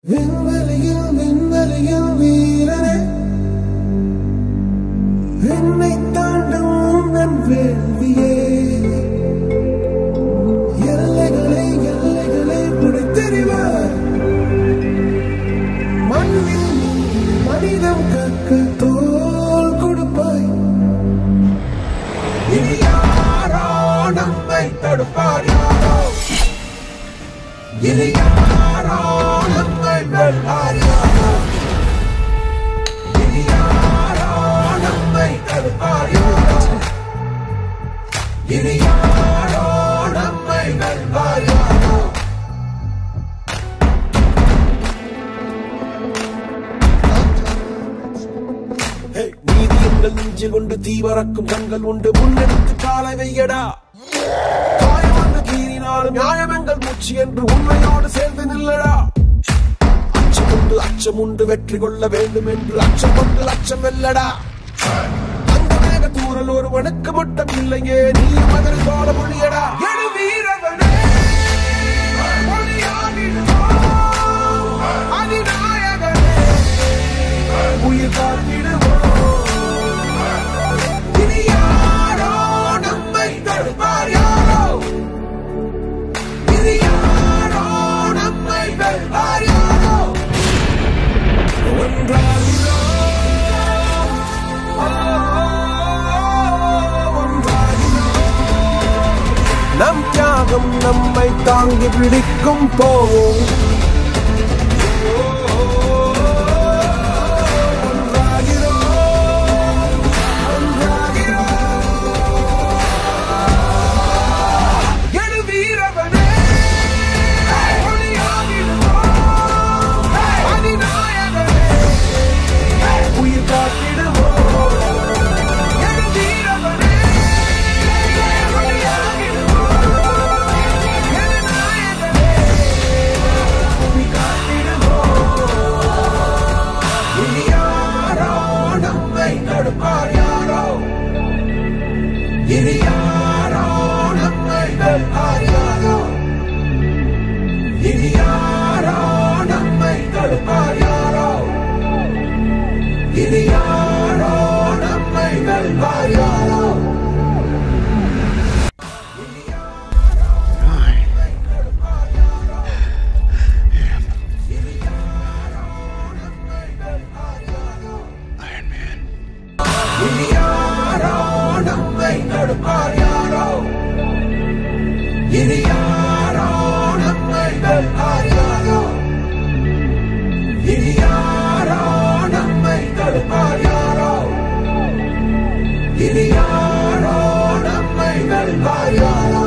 விண்வெளியில் வீரனே, என்னை தாண்டும் உந்தன் வேள்வியே, எல்லைகளை புடைத்தெறிவார். மண்ணில் மனிதம் காக்க தோள் கொடுப்பாய். இனி யாரோ நம்மை தடுப்பார்? யாரோ இனி யாரோ நம்மை வெல்வார்? யாரோ இனி யாரோ நம்மை தடுப்பார்? யாரோ இனி யாரோ நம்மை வெல்வார்? யாரோ நீதி எங்கள் நெஞ்சில் உண்டு, தீவரக்கும் கண்கள் உண்டு, முன்னெடுத்து காலை வையடா. காயமன்று கீறினாலும் நியாயம் எங்கள் மூச்சு என்று உண்மையோடு சேர்ந்து நில்லடா. அச்சம் உண்டு வெற்றி கொள்ள வேண்டும் என்று அச்சம் கொண்டு லட்சம் வெல்லடா. அந்த மேக தூரல் ஒருவனுக்கு மட்டும் இல்லையே, நீ மதில் போட மொழியடா. எழு வீரவனே, அதிநாயகனே, உயிர் காத்திடுவோம். இனி யாரோ நம்மை தடுப்பார்? யாரோ இனி யாரோ நம்மை வெல்வார்? யாரோ நம் தியாகம் நம்மை தாங்கி பிடிக்கும். போவோம் இனி யாரோ நம்மை வெல்வார்? யாரோ இனி யாரோ நம்மை தடுப்பார்? யாரோ இனி யாரோ நம்மை வெல்வார்? யாரோ இனி யாரோ நம்மை தடுப்பார்? யாரோ இனி யாரோ நம்மை வெல்வார்? யாரோ இனி யாரோ நம்மை தடுப்பார்? யாரோ இனி யாரோ நம்மை வெல்வார்? யாரோ